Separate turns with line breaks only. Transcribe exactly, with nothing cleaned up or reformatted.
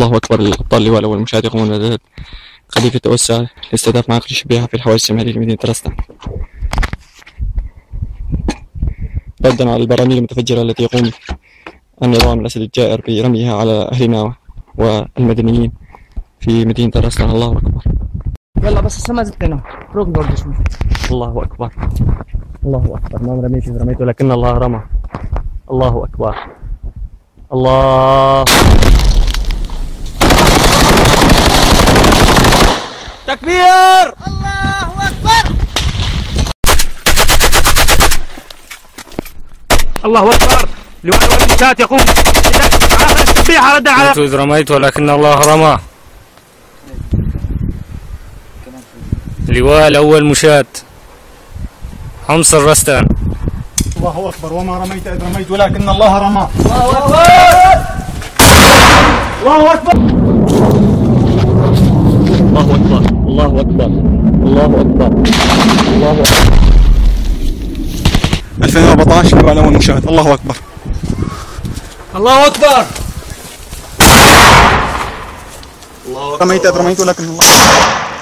الله أكبر. الأبطال اللواء الأول المشاهد يقومون بإعداد خليفة توسع لاستهداف معاقل الشبيحة في الحواجز الشمالية لمدينة الرستن، ردا على البراميل المتفجرة التي يقوم النظام الأسد الجائر برميها على أهلنا والمدنيين في مدينة الرستن. الله أكبر.
يلا بس السما زدتنا روق برضه شوي.
الله أكبر الله أكبر. ما رميت إذا رميت ولكن الله رمى. الله أكبر. الله
تكبير. الله أكبر.
الله أكبر. لواء المشاة يقوم بآخر التسبيحة ردا على
إذ رميت ولكن الله رمى. لواء الأول مشاة حمص الرستن.
الله أكبر. وما رميت إذ رميت ولكن الله رمى.
الله أكبر.
الله أكبر.
الله أكبر. الله أكبر. الله أكبر. الله أكبر.
ألفين وأربعطعش لواء الأول مشاهد. الله أكبر.
الله أكبر.
رميت إذ رميت ولكن الله